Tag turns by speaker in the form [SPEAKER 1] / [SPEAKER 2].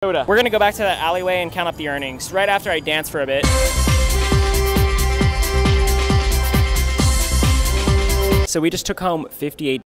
[SPEAKER 1] We're gonna go back to that alleyway and count up the earnings right after I dance for a bit. So we just took home $58.